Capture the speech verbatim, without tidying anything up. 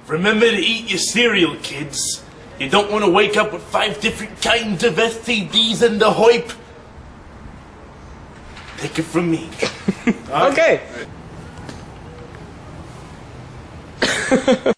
Remember to eat your cereal, kids. You don't want to wake up with five different kinds of S T Ds and the hoip. Take it from me. Okay.